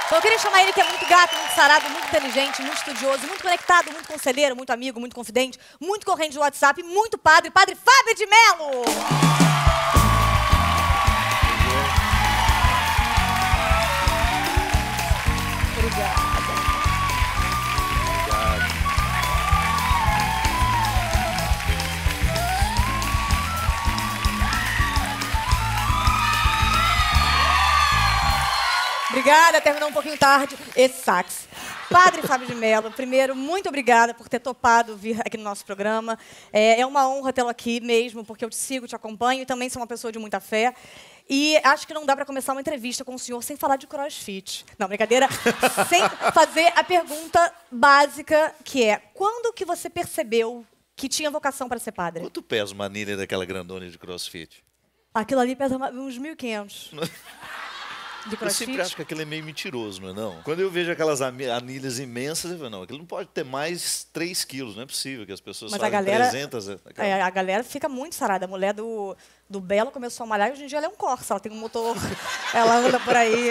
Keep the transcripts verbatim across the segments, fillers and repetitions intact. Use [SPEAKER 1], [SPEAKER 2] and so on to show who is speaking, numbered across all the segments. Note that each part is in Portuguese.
[SPEAKER 1] Então eu queria chamar ele, que é muito gato, muito sarado, muito inteligente, muito estudioso, muito conectado, muito conselheiro, muito amigo, muito confidente, muito corrente de WhatsApp, muito padre, Padre Fábio de Melo! Obrigada. Obrigada, terminou um pouquinho tarde esse sax. Padre Fábio de Melo, primeiro, muito obrigada por ter topado vir aqui no nosso programa. É, é uma honra tê-lo aqui mesmo, porque eu te sigo, te acompanho e também sou uma pessoa de muita fé. E acho que não dá para começar uma entrevista com o senhor sem falar de crossfit. Não, brincadeira. Sem fazer a pergunta básica, que é: quando que você percebeu que tinha vocação para ser padre?
[SPEAKER 2] Quanto pesa uma anilha daquela grandona de crossfit?
[SPEAKER 1] Aquilo ali pesa uns mil e quinhentos.
[SPEAKER 2] Eu sempre acho que aquilo é meio mentiroso, não é não? Quando eu vejo aquelas anilhas imensas, eu falo, não, aquilo não pode ter mais três quilos, não é possível que as pessoas
[SPEAKER 1] Mas
[SPEAKER 2] fazem
[SPEAKER 1] a galera,
[SPEAKER 2] trezentas... Aquela...
[SPEAKER 1] É, a galera fica muito sarada. A mulher do, do Belo começou a malhar e hoje em dia ela é um Corsa, ela tem um motor, ela anda por aí,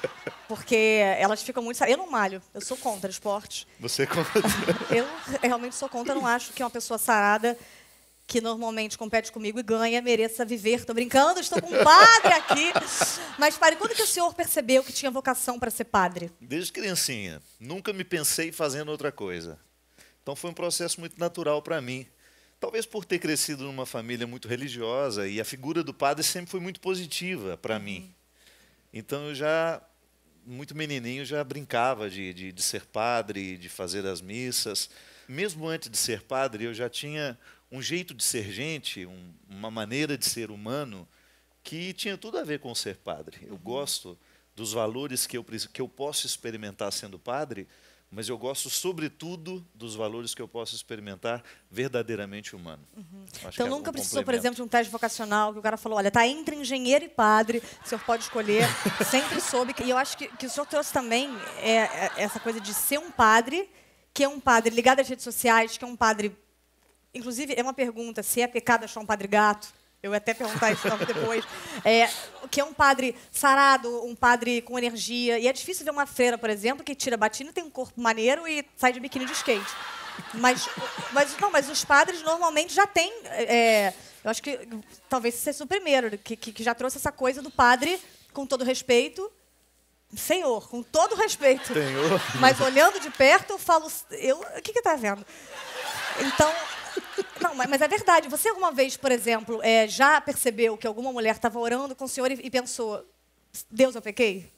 [SPEAKER 1] porque elas ficam muito saradas. Eu não malho, eu sou contra esportes.
[SPEAKER 2] Você é contra?
[SPEAKER 1] Eu realmente sou contra, eu não acho que uma pessoa sarada que normalmente compete comigo e ganha, mereça viver. Tô brincando, estou com um padre aqui. Mas, padre, quando que o senhor percebeu que tinha vocação para ser padre?
[SPEAKER 2] Desde criancinha. Nunca me pensei fazendo outra coisa. Então foi um processo muito natural para mim. Talvez por ter crescido numa família muito religiosa e a figura do padre sempre foi muito positiva para uhum. mim. Então eu já, muito menininho, já brincava de, de, de ser padre, de fazer as missas. Mesmo antes de ser padre, eu já tinha um jeito de ser gente, um, uma maneira de ser humano, que tinha tudo a ver com ser padre. Eu gosto dos valores que eu, que eu posso experimentar sendo padre, mas eu gosto, sobretudo, dos valores que eu posso experimentar verdadeiramente humano. Uhum.
[SPEAKER 1] Então, nunca um precisou, por exemplo, de um teste vocacional, que o cara falou, olha, tá entre engenheiro e padre, o senhor pode escolher. Sempre soube. E eu acho que, que o senhor trouxe também é, é, essa coisa de ser um padre, que é um padre ligado às redes sociais, que é um padre... Inclusive, é uma pergunta, se é pecado achar um padre gato, eu ia até perguntar isso depois, é, que é um padre sarado, um padre com energia, e é difícil ver uma freira, por exemplo, que tira batina, tem um corpo maneiro e sai de biquíni de skate. Mas, mas, não, mas os padres normalmente já têm, é, eu acho que talvez você seja o primeiro, que, que já trouxe essa coisa do padre, com todo respeito, senhor, com todo respeito,
[SPEAKER 2] senhor.
[SPEAKER 1] Mas olhando de perto, eu falo, eu, o que que tá vendo? Então... Não, mas é verdade. Você alguma vez, por exemplo, é, já percebeu que alguma mulher estava orando com o senhor e, e pensou, Deus, eu pequei?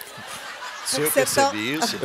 [SPEAKER 2] Se eu percebi isso...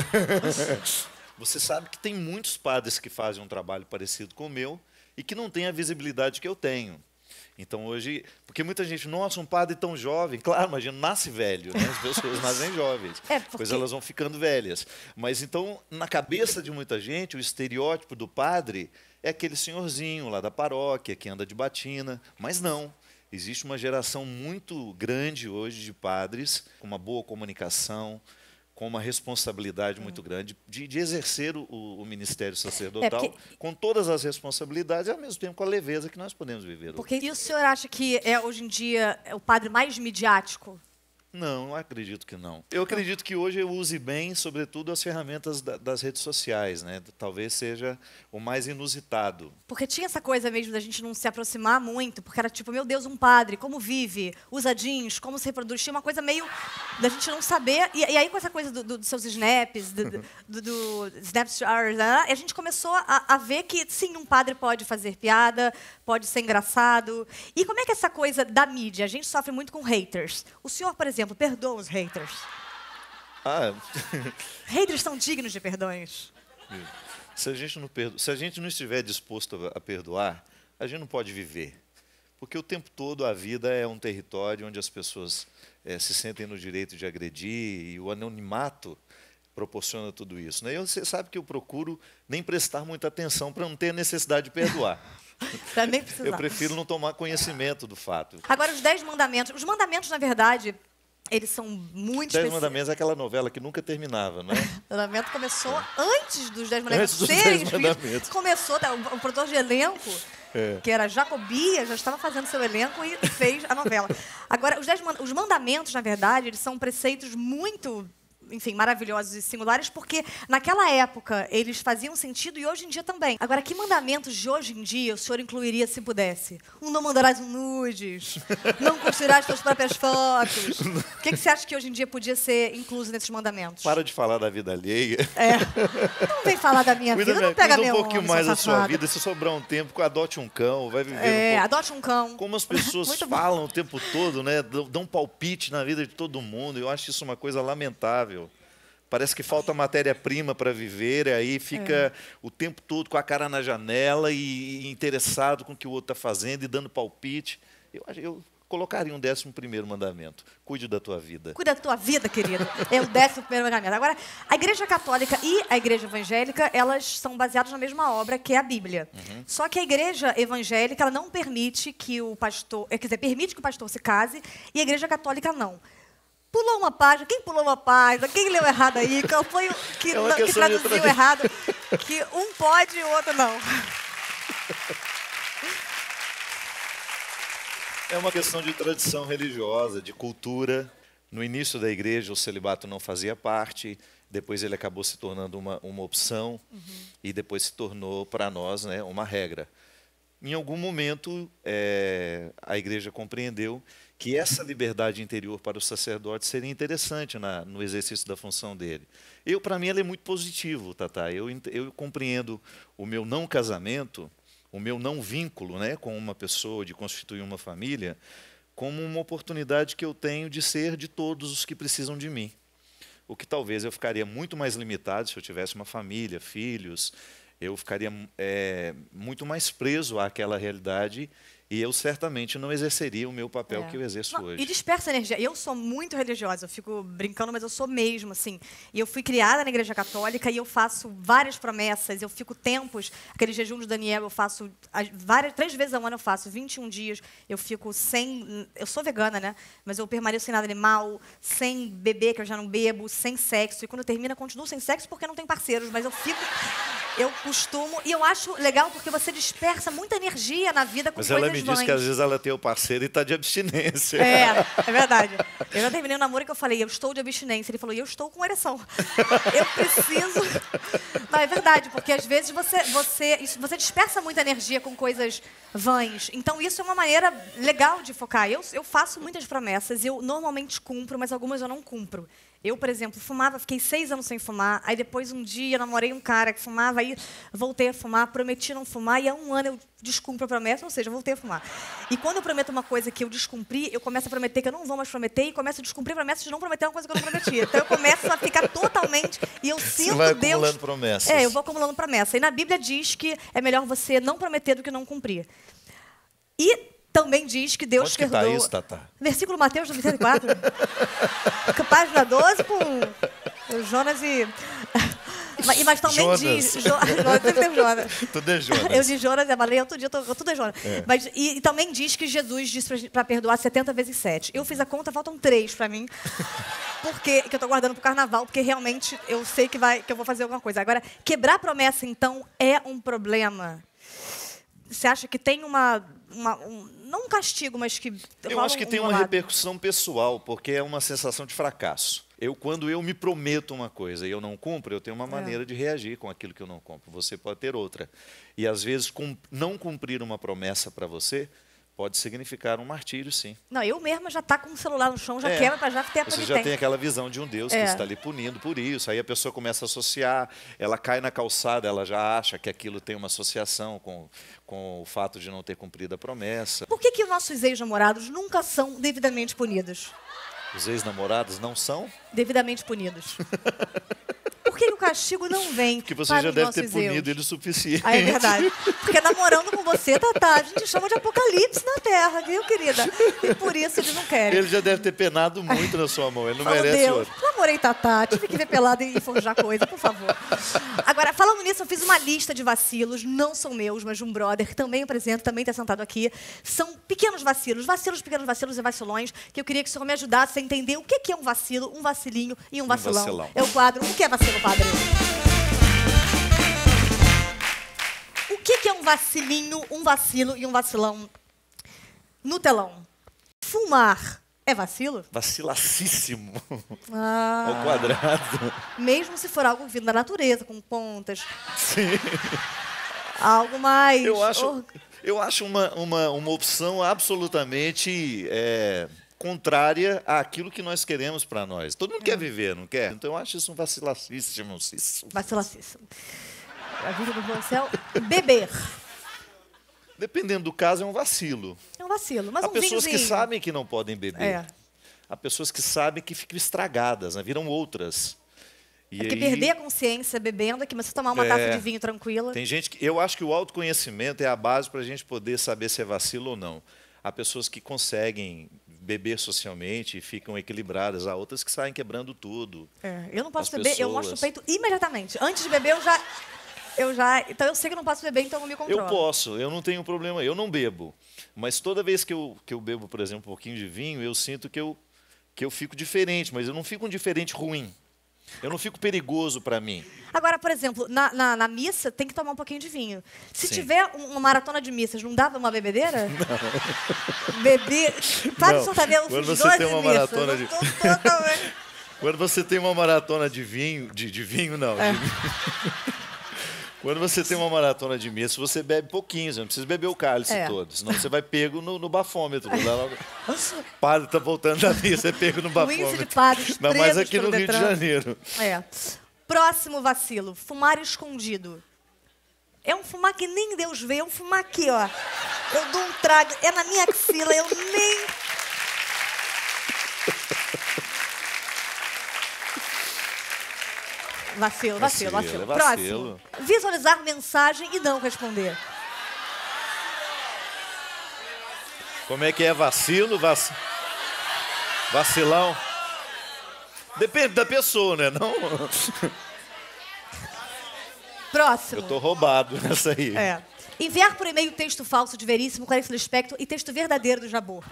[SPEAKER 2] Você sabe que tem muitos padres que fazem um trabalho parecido com o meu e que não têm a visibilidade que eu tenho. Então hoje... Porque muita gente, nossa, um padre tão jovem. Claro, imagina, nasce velho, né? As pessoas nascem jovens.
[SPEAKER 1] É porque...
[SPEAKER 2] Depois elas vão ficando velhas. Mas então, na cabeça de muita gente, o estereótipo do padre... é aquele senhorzinho lá da paróquia que anda de batina, mas não. Existe uma geração muito grande hoje de padres com uma boa comunicação, com uma responsabilidade muito hum. grande de, de exercer o, o ministério sacerdotal, é porque... com todas as responsabilidades e, ao mesmo tempo, com a leveza que nós podemos viver hoje.
[SPEAKER 1] Porque e o senhor acha que é, hoje em dia, é o padre mais midiático?
[SPEAKER 2] Não, eu acredito que não. Eu acredito que hoje eu use bem, sobretudo, as ferramentas da, das redes sociais, né? Talvez seja o mais inusitado.
[SPEAKER 1] Porque tinha essa coisa mesmo da gente não se aproximar muito, porque era tipo, meu Deus, um padre, como vive, usa jeans, como se reproduz, tinha uma coisa meio da gente não saber. E, e aí com essa coisa do, do, dos seus snaps, do, do, do Snapchat, né? A gente começou a, a ver que, sim, um padre pode fazer piada, pode ser engraçado. E como é que é essa coisa da mídia? A gente sofre muito com haters. O senhor, por exemplo, perdoa os haters?
[SPEAKER 2] Ah.
[SPEAKER 1] Haters são dignos de perdões?
[SPEAKER 2] Se a gente não perdo... Se a gente não estiver disposto a perdoar, a gente não pode viver. Porque o tempo todo a vida é um território onde as pessoas é, se sentem no direito de agredir e o anonimato proporciona tudo isso, né? E você sabe que eu procuro nem prestar muita atenção para não ter necessidade de perdoar.
[SPEAKER 1] Pra nem precisar.
[SPEAKER 2] Eu prefiro não tomar conhecimento do fato.
[SPEAKER 1] Agora, os Dez Mandamentos. Os mandamentos, na verdade, eles são muito
[SPEAKER 2] específicos. Dez Mandamentos é aquela novela que nunca terminava, né?
[SPEAKER 1] O mandamento começou é. antes dos Dez Mandamentos
[SPEAKER 2] antes dos
[SPEAKER 1] serem
[SPEAKER 2] Dez Mandamentos.
[SPEAKER 1] Começou, o, o produtor de elenco, é. que era Jacobia, já estava fazendo seu elenco e fez a novela. Agora, os, dez, os mandamentos, na verdade, eles são preceitos muito enfim, maravilhosos e singulares, porque naquela época eles faziam sentido e hoje em dia também. Agora, que mandamentos de hoje em dia o senhor incluiria se pudesse? Um, não mandarás um nudes, não curtirás suas próprias fotos. O que, que você acha que hoje em dia podia ser incluso nesses mandamentos?
[SPEAKER 2] Para de falar da vida alheia.
[SPEAKER 1] É. Não vem falar da minha
[SPEAKER 2] Cuida,
[SPEAKER 1] vida, não pega
[SPEAKER 2] cuida
[SPEAKER 1] meu
[SPEAKER 2] um pouquinho
[SPEAKER 1] homem,
[SPEAKER 2] mais da
[SPEAKER 1] safado.
[SPEAKER 2] sua vida. Se sobrar um tempo, adote um cão, vai viver
[SPEAKER 1] É,
[SPEAKER 2] um pouco.
[SPEAKER 1] adote um cão.
[SPEAKER 2] Como as pessoas falam o tempo todo, né? Dão palpite na vida de todo mundo. Eu acho isso uma coisa lamentável. Parece que falta matéria-prima para viver, e aí fica é. o tempo todo com a cara na janela e interessado com o que o outro está fazendo e dando palpite. Eu, eu colocaria um décimo primeiro mandamento. Cuide da tua vida.
[SPEAKER 1] Cuida da tua vida, querido. É o décimo primeiro mandamento. Agora, a Igreja Católica e a Igreja Evangélica, elas são baseadas na mesma obra, que é a Bíblia. Uhum. Só que a Igreja Evangélica, ela não permite que o pastor... Quer dizer, permite que o pastor se case, e a Igreja Católica não. Pulou uma página. Quem pulou uma página? Quem leu errado aí? Qual foi o que,
[SPEAKER 2] é
[SPEAKER 1] não, que traduziu errado? Que um pode e o outro não.
[SPEAKER 2] É uma questão de tradição religiosa, de cultura. No início da igreja, o celibato não fazia parte. Depois ele acabou se tornando uma, uma opção. Uhum. E depois se tornou, para nós, né, uma regra. Em algum momento, é, a igreja compreendeu que essa liberdade interior para o sacerdote seria interessante na, no exercício da função dele. Eu, para mim, ela é muito positivo, Tatá. Eu, eu compreendo o meu não casamento, o meu não vínculo, né, com uma pessoa, de constituir uma família, como uma oportunidade que eu tenho de ser de todos os que precisam de mim. O que talvez eu ficaria muito mais limitado se eu tivesse uma família, filhos. Eu ficaria é, muito mais preso àquela realidade e eu certamente não exerceria o meu papel é. que eu exerço
[SPEAKER 1] não,
[SPEAKER 2] hoje.
[SPEAKER 1] E dispersa energia. Eu sou muito religiosa, eu fico brincando, mas eu sou mesmo, assim. E eu fui criada na Igreja Católica e eu faço várias promessas, eu fico tempos, aquele jejum de Daniel, eu faço várias, três vezes ao ano eu faço, vinte e um dias, eu fico sem... Eu sou vegana, né? Mas eu permaneço sem nada animal, sem beber, que eu já não bebo, sem sexo. E quando termina, eu continuo sem sexo porque não tenho parceiros, mas eu fico... Eu costumo... E eu acho legal porque você dispersa muita energia na vida com
[SPEAKER 2] Mas
[SPEAKER 1] coisas
[SPEAKER 2] ela me
[SPEAKER 1] vãs.
[SPEAKER 2] disse que às vezes ela tem o parceiro e está de abstinência.
[SPEAKER 1] É, é verdade. Eu já terminei um namoro que eu falei, eu estou de abstinência. Ele falou, e eu estou com ereção. Eu preciso... Não, é verdade, porque às vezes você, você, isso, você dispersa muita energia com coisas vãs. Então isso é uma maneira legal de focar. Eu, eu faço muitas promessas, eu normalmente cumpro, mas algumas eu não cumpro. Eu, por exemplo, fumava, fiquei seis anos sem fumar, aí depois um dia namorei um cara que fumava, aí voltei a fumar, prometi não fumar, e há um ano eu descumpro a promessa, ou seja, voltei a fumar. E quando eu prometo uma coisa que eu descumpri, eu começo a prometer que eu não vou mais prometer, e começo a descumprir a promessa de não prometer uma coisa que eu não prometi. Então eu começo a ficar totalmente, e eu sinto
[SPEAKER 2] você vai
[SPEAKER 1] Deus...
[SPEAKER 2] acumulando promessas.
[SPEAKER 1] É, eu vou acumulando promessa. E na Bíblia diz que é melhor você não prometer do que não cumprir. E... Também diz que Deus
[SPEAKER 2] Onde que
[SPEAKER 1] perdoa...
[SPEAKER 2] tá isso, Tatá?
[SPEAKER 1] Versículo Mateus noventa e quatro. Página doze com Jonas e... Mas, mas também
[SPEAKER 2] Jonas.
[SPEAKER 1] diz... Jo, Jonas, sempre tem Jonas.
[SPEAKER 2] Tudo é Jonas.
[SPEAKER 1] Eu de Jonas, é baleia, outro dia, tô, tudo é Jonas. É. Mas, e, e também diz que Jesus disse para perdoar setenta vezes sete. Eu fiz a conta, faltam três para mim. Porque, que eu estou guardando para o carnaval, porque realmente eu sei que, vai, que eu vou fazer alguma coisa. Agora, quebrar promessa, então, é um problema. Você acha que tem uma... uma um, não um castigo, mas que...
[SPEAKER 2] Eu acho que um, tem uma lado. repercussão pessoal, porque é uma sensação de fracasso. Eu, quando eu me prometo uma coisa e eu não cumpro, eu tenho uma maneira é. de reagir com aquilo que eu não cumpro. Você pode ter outra. E, às vezes, com, não cumprir uma promessa para você pode significar um martírio, sim.
[SPEAKER 1] Não, eu mesma já tá com o celular no chão, já é. quebra para já ter a
[SPEAKER 2] Você já tem aquela visão de um Deus é. que está ali punindo por isso. Aí a pessoa começa a associar, ela cai na calçada, ela já acha que aquilo tem uma associação com, com o fato de não ter cumprido a promessa.
[SPEAKER 1] Por que que os nossos ex-namorados nunca são devidamente punidos?
[SPEAKER 2] Os ex-namorados não são?
[SPEAKER 1] Devidamente punidos. Por que o castigo não vem?
[SPEAKER 2] Porque você já deve ter punido ele o suficiente.
[SPEAKER 1] Ah, é verdade. Porque namorando com você, Tatá, a gente chama de apocalipse na Terra, viu, querida? E por isso eles não querem.
[SPEAKER 2] Ele já deve ter penado muito na sua mão. Ele não
[SPEAKER 1] Fala,
[SPEAKER 2] merece
[SPEAKER 1] Deus,
[SPEAKER 2] outro.
[SPEAKER 1] Namorei Tatá, tive que ver pelado e forjar coisa, por favor. Agora, falando nisso, eu fiz uma lista de vacilos, não são meus, mas de um brother que também apresenta, também está sentado aqui. São pequenos vacilos, vacilos, pequenos vacilos e vacilões, que eu queria que o senhor me ajudasse a entender o que é um vacilo, um vacilinho e um vacilão. Um vacilão. É o quadro, o que é vacilo, padre? O que é um vacilinho, um vacilo e um vacilão no telão? Fumar É vacilo?
[SPEAKER 2] Vacilacíssimo.
[SPEAKER 1] Ah,
[SPEAKER 2] Ao quadrado.
[SPEAKER 1] mesmo se for algo vindo da natureza, com pontas.
[SPEAKER 2] Sim.
[SPEAKER 1] Algo mais...
[SPEAKER 2] Eu acho,
[SPEAKER 1] or-
[SPEAKER 2] eu acho uma, uma, uma opção absolutamente é, contrária àquilo que nós queremos para nós. Todo mundo
[SPEAKER 1] É.
[SPEAKER 2] quer viver, não quer? Então eu acho isso um vacilacíssimo.
[SPEAKER 1] Vacilacíssimo. A vida do céu. Beber.
[SPEAKER 2] Dependendo do caso, é um vacilo.
[SPEAKER 1] É um vacilo. Mas
[SPEAKER 2] Há
[SPEAKER 1] um
[SPEAKER 2] pessoas que
[SPEAKER 1] vinhozinho.
[SPEAKER 2] sabem que não podem beber.
[SPEAKER 1] É.
[SPEAKER 2] Há pessoas que sabem que ficam estragadas, né? Viram outras. E
[SPEAKER 1] É porque
[SPEAKER 2] aí,
[SPEAKER 1] perder a consciência bebendo é que você tomar uma
[SPEAKER 2] É.
[SPEAKER 1] taça de vinho tranquila.
[SPEAKER 2] tem gente que. Eu acho que o autoconhecimento é a base para a gente poder saber se é vacilo ou não. Há pessoas que conseguem beber socialmente e ficam equilibradas. Há outras que saem quebrando tudo.
[SPEAKER 1] É, eu não posso
[SPEAKER 2] As
[SPEAKER 1] beber, eu mostro o
[SPEAKER 2] pessoas.
[SPEAKER 1] peito imediatamente. Antes de beber, eu já, eu já... Então, eu sei que eu não posso beber, então eu me controlo.
[SPEAKER 2] Eu posso, eu não tenho problema, eu não bebo. Mas toda vez que eu, que eu bebo, por exemplo, um pouquinho de vinho, eu sinto que eu, que eu fico diferente, mas eu não fico um diferente ruim. Eu não fico perigoso para mim.
[SPEAKER 1] Agora, por exemplo, na, na, na missa, tem que tomar um pouquinho de vinho. Se
[SPEAKER 2] Sim.
[SPEAKER 1] tiver um- uma maratona de missas, não dava uma bebedeira? Não. Beber... Para
[SPEAKER 2] Não,
[SPEAKER 1] de soltar, eu
[SPEAKER 2] quando
[SPEAKER 1] fiz
[SPEAKER 2] você
[SPEAKER 1] doze
[SPEAKER 2] tem uma
[SPEAKER 1] missas,
[SPEAKER 2] maratona
[SPEAKER 1] eu
[SPEAKER 2] de-
[SPEAKER 1] tô totalmente-
[SPEAKER 2] Quando você tem uma maratona de vinho, de, de vinho não,
[SPEAKER 1] É.
[SPEAKER 2] de vinho. Quando você tem uma maratona de missa, você bebe pouquinho, você não precisa beber o cálice
[SPEAKER 1] É.
[SPEAKER 2] todo, senão você vai pego no, no bafômetro. Lá, lá, o padre está voltando da missa, é pego no
[SPEAKER 1] O índice de
[SPEAKER 2] bafômetro.
[SPEAKER 1] padres
[SPEAKER 2] Ainda mais
[SPEAKER 1] presos
[SPEAKER 2] aqui
[SPEAKER 1] pelo
[SPEAKER 2] no Rio de
[SPEAKER 1] Detran.
[SPEAKER 2] Janeiro.
[SPEAKER 1] É. Próximo vacilo, fumar escondido. É um fumar que nem Deus vê, é um fumar aqui, ó. Eu dou um trago, é na minha axila, eu nem... Vacilo, vacilo, vacilo.
[SPEAKER 2] Vacilo, é vacilo.
[SPEAKER 1] Próximo, visualizar mensagem e não responder.
[SPEAKER 2] Como é que é vacilo? Vac... Vacilão? Depende da pessoa, né? Não...
[SPEAKER 1] Próximo.
[SPEAKER 2] Eu tô roubado nessa aí.
[SPEAKER 1] É. Enviar por e-mail texto falso de Veríssimo, Clarice Lispector e texto verdadeiro do Jabor.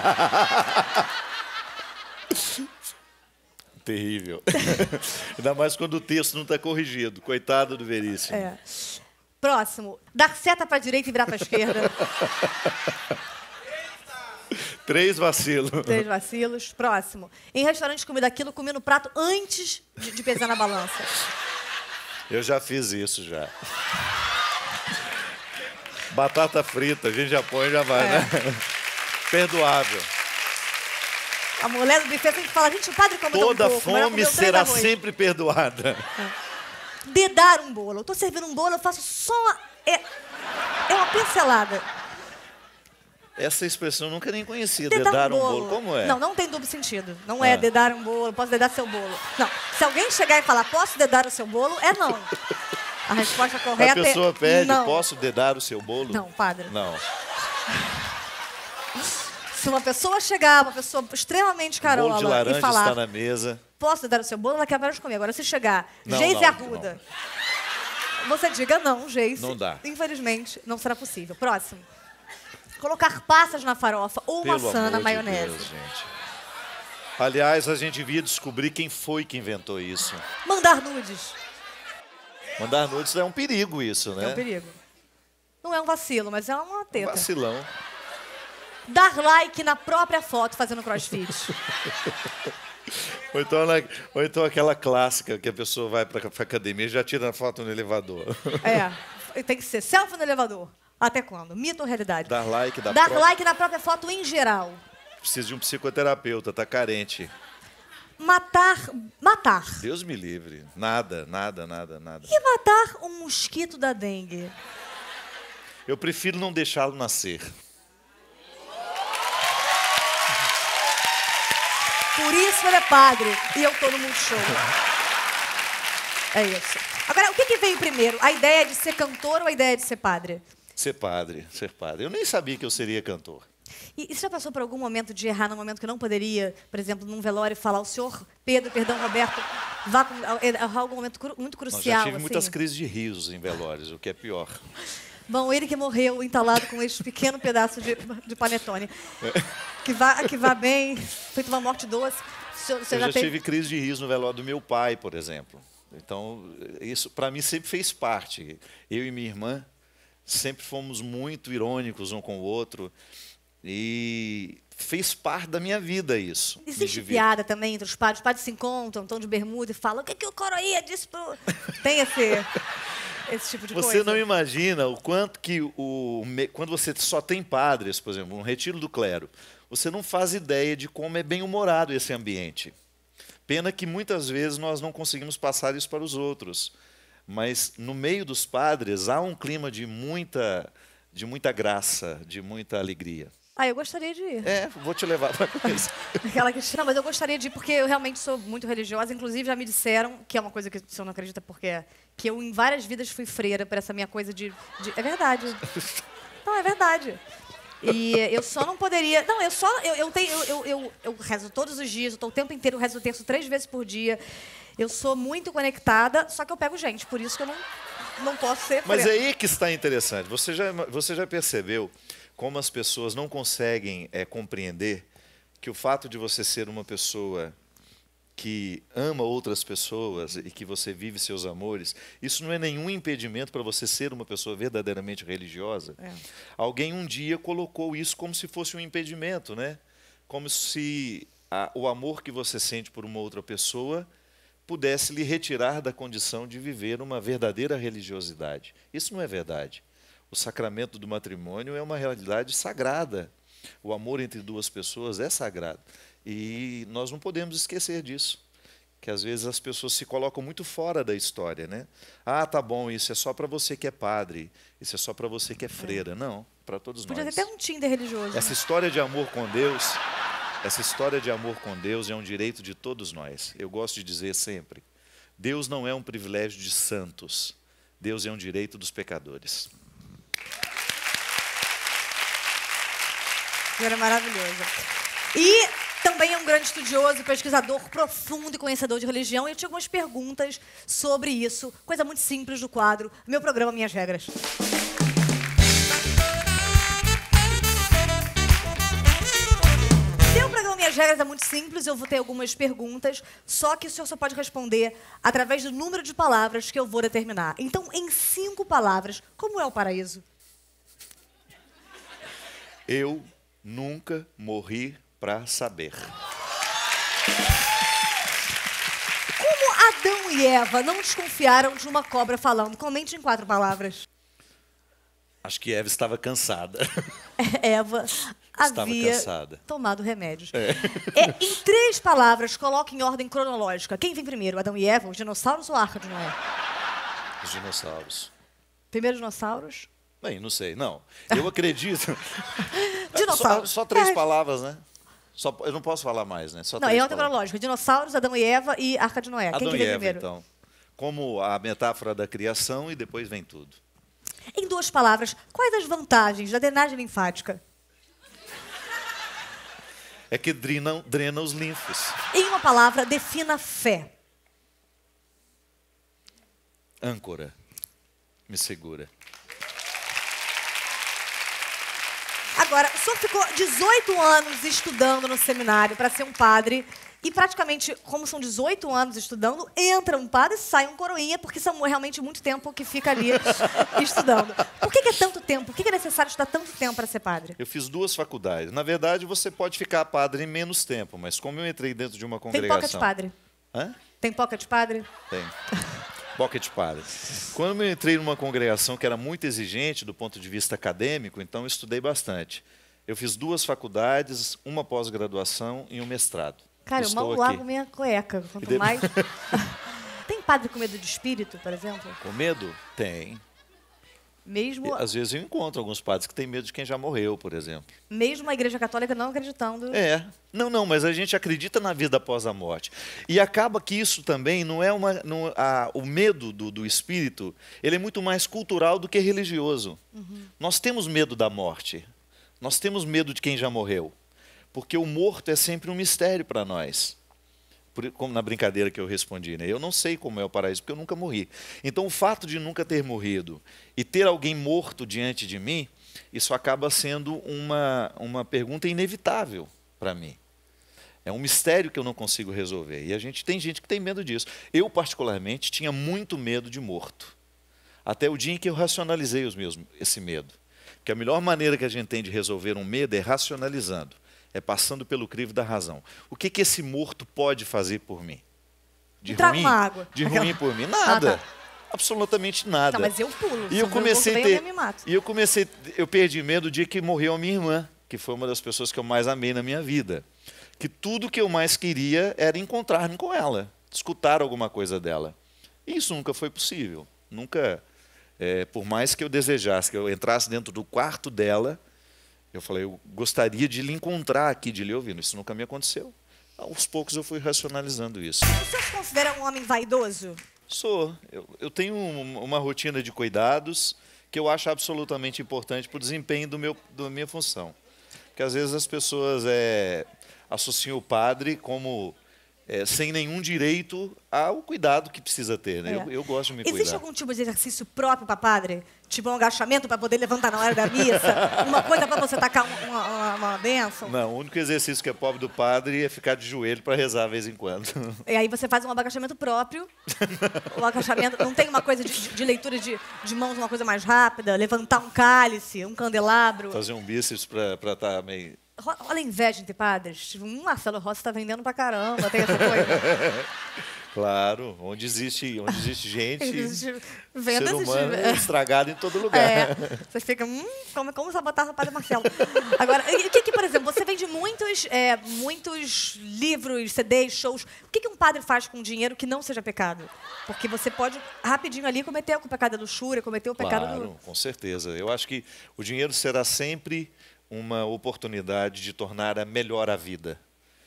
[SPEAKER 2] Terrível. Ainda mais quando o texto não está corrigido. Coitado do Veríssimo.
[SPEAKER 1] É. Próximo, dar seta para direita e virar para esquerda.
[SPEAKER 2] Três vacilos.
[SPEAKER 1] Três vacilos. Próximo, em restaurante de comida aquilo, comer no prato antes de, de pesar na balança.
[SPEAKER 2] Eu já fiz isso já. Batata frita, a gente já põe, já vai,
[SPEAKER 1] É.
[SPEAKER 2] né? Perdoável.
[SPEAKER 1] A mulher do buffet sempre fala, gente, o padre come
[SPEAKER 2] Toda
[SPEAKER 1] tão pouco, melhor
[SPEAKER 2] fome
[SPEAKER 1] comer três
[SPEAKER 2] será
[SPEAKER 1] arroz.
[SPEAKER 2] sempre perdoada.
[SPEAKER 1] Dedar um bolo. Eu tô servindo um bolo, eu faço só... uma- É, é uma pincelada.
[SPEAKER 2] Essa expressão eu nunca nem conhecia.
[SPEAKER 1] Dedar
[SPEAKER 2] Dedar um bolo. Como é?
[SPEAKER 1] Não, não tem duplo sentido. Não é
[SPEAKER 2] Ah.
[SPEAKER 1] dedar um bolo, posso dedar seu bolo. Não. Se alguém chegar e falar, posso dedar o seu bolo, é não. A resposta
[SPEAKER 2] A
[SPEAKER 1] correta
[SPEAKER 2] pessoa
[SPEAKER 1] é
[SPEAKER 2] pede,
[SPEAKER 1] não.
[SPEAKER 2] posso dedar o seu bolo?
[SPEAKER 1] Não, padre.
[SPEAKER 2] Não.
[SPEAKER 1] Se uma pessoa chegar, uma pessoa extremamente
[SPEAKER 2] O bolo de
[SPEAKER 1] carola,
[SPEAKER 2] laranja
[SPEAKER 1] e falar,
[SPEAKER 2] está na mesa.
[SPEAKER 1] posso dedar o seu bolo, ela quer parar de comer. Agora, se chegar,
[SPEAKER 2] Não,
[SPEAKER 1] Geise
[SPEAKER 2] não,
[SPEAKER 1] Arruda, você diga não, Geise.
[SPEAKER 2] Não dá.
[SPEAKER 1] Infelizmente, não será possível. Próximo. Colocar passas na farofa ou
[SPEAKER 2] Pelo
[SPEAKER 1] maçã
[SPEAKER 2] amor
[SPEAKER 1] na
[SPEAKER 2] de
[SPEAKER 1] maionese.
[SPEAKER 2] Deus, gente. Aliás, a gente devia descobrir quem foi que inventou isso.
[SPEAKER 1] Mandar nudes.
[SPEAKER 2] Mandar nudes é um perigo isso, né?
[SPEAKER 1] É um perigo. Não é um vacilo, mas é uma teta.
[SPEAKER 2] Vacilão.
[SPEAKER 1] Dar like na própria foto fazendo crossfit.
[SPEAKER 2] Ou então, ela- ou então aquela clássica que a pessoa vai para a academia e já tira a foto no elevador.
[SPEAKER 1] É. Tem que ser selfie no elevador. Até quando? Mito ou realidade?
[SPEAKER 2] Dar like da
[SPEAKER 1] Dar
[SPEAKER 2] própria...
[SPEAKER 1] like na própria foto em geral.
[SPEAKER 2] Precisa de um psicoterapeuta, tá carente.
[SPEAKER 1] Matar. Matar.
[SPEAKER 2] Deus me livre. Nada, nada, nada, nada.
[SPEAKER 1] E matar um mosquito da dengue?
[SPEAKER 2] Eu prefiro não deixá-lo nascer.
[SPEAKER 1] Por isso ele é padre e eu tô no Multishow. É isso. Agora, o que, que veio primeiro? A ideia de ser cantor ou a ideia de ser padre?
[SPEAKER 2] Ser padre, ser padre. Eu nem sabia que eu seria cantor.
[SPEAKER 1] E, e você já passou por algum momento de errar, num momento que não poderia, por exemplo, num velório, falar o senhor Pedro, perdão, Roberto, vá com errar algum momento cru, muito
[SPEAKER 2] Não,
[SPEAKER 1] crucial?
[SPEAKER 2] já tive
[SPEAKER 1] assim?
[SPEAKER 2] muitas crises de risos em velórios, o que é pior.
[SPEAKER 1] Bom, ele que morreu entalado com esse pequeno pedaço de, de panetone. Que vá, que vá bem, feito uma morte doce. Você
[SPEAKER 2] Eu
[SPEAKER 1] já
[SPEAKER 2] já
[SPEAKER 1] teve...
[SPEAKER 2] tive crise de riso no velório do meu pai, por exemplo. Então, isso para mim sempre fez parte. Eu e minha irmã sempre fomos muito irônicos um com o outro. E fez parte da minha vida isso.
[SPEAKER 1] Existe piada também entre os padres? Os padres se encontram, estão de bermuda e falam: o que, que o coroinha disse pro... Tem esse, esse tipo de
[SPEAKER 2] você
[SPEAKER 1] coisa?
[SPEAKER 2] Você não imagina o quanto que, o, quando você só tem padres, por exemplo, um retiro do clero, você não faz ideia de como é bem-humorado esse ambiente. Pena que muitas vezes nós não conseguimos passar isso para os outros. Mas no meio dos padres há um clima de muita, de muita graça, de muita alegria.
[SPEAKER 1] Ah, eu gostaria de ir.
[SPEAKER 2] É, vou te levar para coisa.
[SPEAKER 1] Aquela questão, não, mas eu gostaria de ir porque eu realmente sou muito religiosa. Inclusive, já me disseram, que é uma coisa que o senhor não acredita porque é, que eu em várias vidas fui freira por essa minha coisa de... de... É verdade. Não, é verdade. E eu só não poderia... Não, eu só... Eu, eu, tenho, eu, eu, eu, eu rezo todos os dias, eu estou o tempo inteiro, eu rezo o terço três vezes por dia. Eu sou muito conectada, só que eu pego gente, por isso que eu não, não posso ser freira.
[SPEAKER 2] Mas é aí que está interessante. Você já, você já percebeu como as pessoas não conseguem é, compreender que o fato de você ser uma pessoa que ama outras pessoas e que você vive seus amores, isso não é nenhum impedimento para você ser uma pessoa verdadeiramente religiosa? É. Alguém um dia colocou isso como se fosse um impedimento, né? Como se a, o amor que você sente por uma outra pessoa pudesse lhe retirar da condição de viver uma verdadeira religiosidade. Isso não é verdade. O sacramento do matrimônio é uma realidade sagrada. O amor entre duas pessoas é sagrado. E nós não podemos esquecer disso. Que às vezes as pessoas se colocam muito fora da história, né? Ah, tá bom, isso é só para você que é padre, isso é só para você que é freira. É. Não, para todos
[SPEAKER 1] Podia
[SPEAKER 2] nós.
[SPEAKER 1] Podia ter até um Tinder religioso.
[SPEAKER 2] Essa
[SPEAKER 1] né?
[SPEAKER 2] história de amor com Deus, essa história de amor com Deus é um direito de todos nós. Eu gosto de dizer sempre, Deus não é um privilégio de santos, Deus é um direito dos pecadores.
[SPEAKER 1] Era maravilhoso. E também é um grande estudioso, pesquisador profundo e conhecedor de religião. E eu tinha algumas perguntas sobre isso. Coisa muito simples do quadro. Meu programa, Minhas Regras. Meu programa, Minhas Regras é muito simples. Eu vou ter algumas perguntas. Só que o senhor só pode responder através do número de palavras que eu vou determinar. Então, em cinco palavras, como é o paraíso?
[SPEAKER 2] Eu nunca morri para saber.
[SPEAKER 1] Como Adão e Eva não desconfiaram de uma cobra falando? Comente em quatro palavras.
[SPEAKER 2] Acho que Eva estava cansada.
[SPEAKER 1] Eva
[SPEAKER 2] estava
[SPEAKER 1] havia
[SPEAKER 2] cansada.
[SPEAKER 1] tomado remédios. É. É, em três palavras, coloque em ordem cronológica. Quem vem primeiro, Adão e Eva, os dinossauros ou a Arca de Noé?
[SPEAKER 2] Os dinossauros.
[SPEAKER 1] Primeiro dinossauros?
[SPEAKER 2] Bem, não sei, não. Eu acredito...
[SPEAKER 1] Dinossauros.
[SPEAKER 2] Só, só três
[SPEAKER 1] é.
[SPEAKER 2] palavras, né? Só, eu não posso falar mais, né? Só
[SPEAKER 1] não,
[SPEAKER 2] três
[SPEAKER 1] é ordem cronológica. Dinossauros, Adão e Eva e Arca de Noé.
[SPEAKER 2] Adão
[SPEAKER 1] Quem que
[SPEAKER 2] e
[SPEAKER 1] vem
[SPEAKER 2] Eva,
[SPEAKER 1] primeiro?
[SPEAKER 2] Então. Como a metáfora da criação e depois vem tudo.
[SPEAKER 1] Em duas palavras, quais as vantagens da drenagem linfática?
[SPEAKER 2] É que drena, drena os linfos.
[SPEAKER 1] Em uma palavra, defina fé.
[SPEAKER 2] Âncora. Me segura.
[SPEAKER 1] Agora, o senhor ficou dezoito anos estudando no seminário para ser um padre e praticamente, como são dezoito anos estudando, entra um padre e sai um coroinha, porque são realmente muito tempo que fica ali estudando. Por que, que é tanto tempo? Por que, que é necessário estudar tanto tempo para ser padre?
[SPEAKER 2] Eu fiz duas faculdades. Na verdade, você pode ficar padre em menos tempo, mas como eu entrei dentro de uma congregação...
[SPEAKER 1] Tem pocket padre?
[SPEAKER 2] Hã?
[SPEAKER 1] Tem pocket padre?
[SPEAKER 2] Tem. Pocket padre. Quando eu entrei numa congregação que era muito exigente do ponto de vista acadêmico, então eu estudei bastante. Eu fiz duas faculdades, uma pós-graduação e um mestrado.
[SPEAKER 1] Cara, eu mal largo minha cueca, quanto de... mais... Tem padre com medo de espírito, por exemplo?
[SPEAKER 2] Com medo? Tem.
[SPEAKER 1] Mesmo...
[SPEAKER 2] E, às vezes eu encontro alguns padres que têm medo de quem já morreu, por exemplo.
[SPEAKER 1] Mesmo a Igreja Católica não acreditando...
[SPEAKER 2] É. Não, não, mas a gente acredita na vida após a morte. E acaba que isso também não é uma... Não, a, o medo do, do espírito, ele é muito mais cultural do que religioso. Uhum. Nós temos medo da morte. Nós temos medo de quem já morreu. Porque o morto é sempre um mistério para nós. Por, como na brincadeira que eu respondi, né? Eu não sei como é o paraíso, porque eu nunca morri. Então, o fato de nunca ter morrido e ter alguém morto diante de mim, isso acaba sendo uma, uma pergunta inevitável para mim. É um mistério que eu não consigo resolver. E a gente tem gente que tem medo disso. Eu, particularmente, tinha muito medo de morto. Até o dia em que eu racionalizei os meus, esse medo. Porque a melhor maneira que a gente tem de resolver um medo é racionalizando. É passando pelo crivo da razão. O que, que esse morto pode fazer por mim? De
[SPEAKER 1] Traga
[SPEAKER 2] ruim?
[SPEAKER 1] uma água.
[SPEAKER 2] De
[SPEAKER 1] Aquela...
[SPEAKER 2] ruim por mim? Nada.
[SPEAKER 1] Ah, tá.
[SPEAKER 2] Absolutamente nada.
[SPEAKER 1] Não, mas eu pulo.
[SPEAKER 2] E eu
[SPEAKER 1] Se
[SPEAKER 2] comecei a
[SPEAKER 1] eu,
[SPEAKER 2] ter,
[SPEAKER 1] eu me mato.
[SPEAKER 2] e eu comecei, eu perdi medo o dia que morreu a minha irmã, que foi uma das pessoas que eu mais amei na minha vida. Que tudo que eu mais queria era encontrar-me com ela, escutar alguma coisa dela. E isso nunca foi possível. Nunca, é, por mais que eu desejasse que eu entrasse dentro do quarto dela, eu falei, eu gostaria de lhe encontrar aqui, de lhe ouvir. Isso nunca me aconteceu. Aos poucos eu fui racionalizando isso.
[SPEAKER 1] Você se considera um homem vaidoso?
[SPEAKER 2] Sou. Eu, eu tenho um, uma rotina de cuidados que eu acho absolutamente importante para o desempenho do meu, da minha função. Porque às vezes as pessoas é, associam o padre como é, sem nenhum direito ao cuidado que precisa ter. Né?
[SPEAKER 1] É.
[SPEAKER 2] Eu, eu gosto de me
[SPEAKER 1] Existe
[SPEAKER 2] cuidar.
[SPEAKER 1] Existe algum tipo de exercício próprio para padre? Tipo um agachamento para poder levantar na hora da missa? Uma coisa para você tacar uma, uma, uma bênção?
[SPEAKER 2] Não, o único exercício que é pobre do padre é ficar de joelho para rezar de vez em quando.
[SPEAKER 1] E aí você faz um agachamento próprio. O agachamento não tem uma coisa de, de, de leitura de, de mãos, uma coisa mais rápida? Levantar um cálice, um candelabro?
[SPEAKER 2] Fazer um bíceps para estar meio...
[SPEAKER 1] Olha a inveja entre padres. Tipo, um Marcelo Rossi está vendendo pra caramba, tem essa coisa.
[SPEAKER 2] Claro, onde existe, onde existe gente,
[SPEAKER 1] existe venda,
[SPEAKER 2] ser humano
[SPEAKER 1] existe...
[SPEAKER 2] estragado em todo lugar.
[SPEAKER 1] É, você fica, hum, como, como sabotar o padre Marcelo? Agora, o que, que, por exemplo, você vende muitos, é, muitos livros, C Ds, shows. O que, que um padre faz com dinheiro que não seja pecado? Porque você pode, rapidinho ali, cometer o pecado da luxúria, cometer o pecado
[SPEAKER 2] claro,
[SPEAKER 1] do...
[SPEAKER 2] com certeza. Eu acho que o dinheiro será sempre uma oportunidade de tornar melhor a vida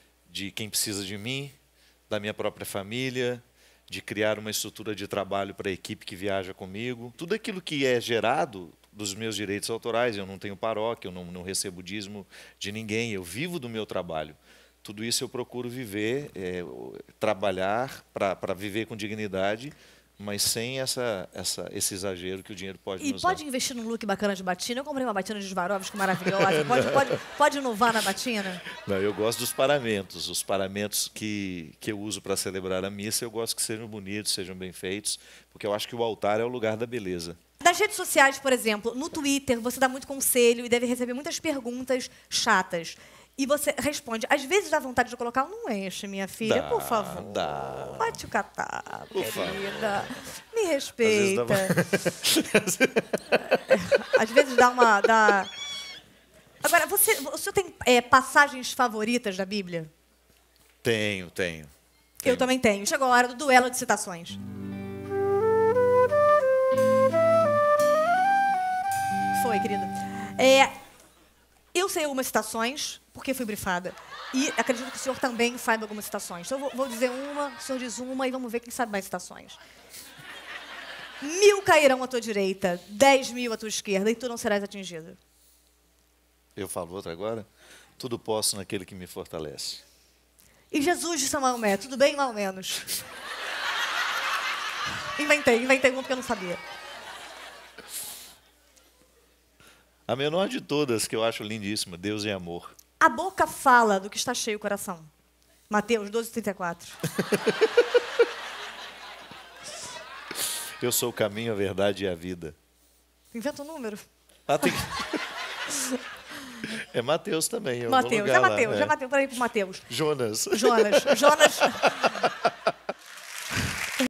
[SPEAKER 2] de quem precisa de mim, da minha própria família, de criar uma estrutura de trabalho para a equipe que viaja comigo. Tudo aquilo que é gerado dos meus direitos autorais, eu não tenho paróquia, eu não, não recebo dízimo de ninguém, eu vivo do meu trabalho. Tudo isso eu procuro viver, é, trabalhar para viver com dignidade, mas sem essa, essa, esse exagero que o dinheiro pode
[SPEAKER 1] e
[SPEAKER 2] nos
[SPEAKER 1] pode
[SPEAKER 2] dar.
[SPEAKER 1] investir num look bacana de batina? Eu comprei uma batina de Swarovski maravilhosa. Pode, pode, pode inovar na batina?
[SPEAKER 2] Não, eu gosto dos paramentos. Os paramentos que, que eu uso para celebrar a missa, eu gosto que sejam bonitos, sejam bem feitos, porque eu acho que o altar é o lugar da beleza.
[SPEAKER 1] Das redes sociais, por exemplo, no Twitter, você dá muito conselho e deve receber muitas perguntas chatas. E você responde. Às vezes dá vontade de colocar, não enche, minha filha,
[SPEAKER 2] Dá,
[SPEAKER 1] por favor.
[SPEAKER 2] dá.
[SPEAKER 1] Vai te catar,
[SPEAKER 2] Por
[SPEAKER 1] querida.
[SPEAKER 2] favor.
[SPEAKER 1] Me respeita.
[SPEAKER 2] Às vezes dá...
[SPEAKER 1] Às vezes dá uma... Dá... Agora, você, o senhor tem é, passagens favoritas da Bíblia?
[SPEAKER 2] Tenho, tenho, tenho.
[SPEAKER 1] Eu também tenho. Chegou a hora do duelo de citações. Foi, querida. É, eu sei algumas citações, porque fui brifada. E acredito que o senhor também saiba algumas citações. Então, eu vou, vou dizer uma, o senhor diz uma, e vamos ver quem sabe mais citações. Mil cairão à tua direita, dez mil à tua esquerda, e tu não serás atingido.
[SPEAKER 2] Eu falo outra agora? Tudo posso naquele que me fortalece.
[SPEAKER 1] E Jesus disse a Maomé, tudo bem, mal menos? Inventei, inventei uma porque eu não sabia.
[SPEAKER 2] A menor de todas, que eu acho lindíssima, Deus é amor.
[SPEAKER 1] A boca fala do que está cheio o coração. Mateus doze, trinta e quatro.
[SPEAKER 2] Eu sou o caminho, a verdade e a vida.
[SPEAKER 1] Inventa um número.
[SPEAKER 2] Ah, tem... É Mateus também.
[SPEAKER 1] Mateus, é Mateus,
[SPEAKER 2] lá,
[SPEAKER 1] é Mateus, peraí pro Mateus.
[SPEAKER 2] Jonas.
[SPEAKER 1] Jonas, Jonas,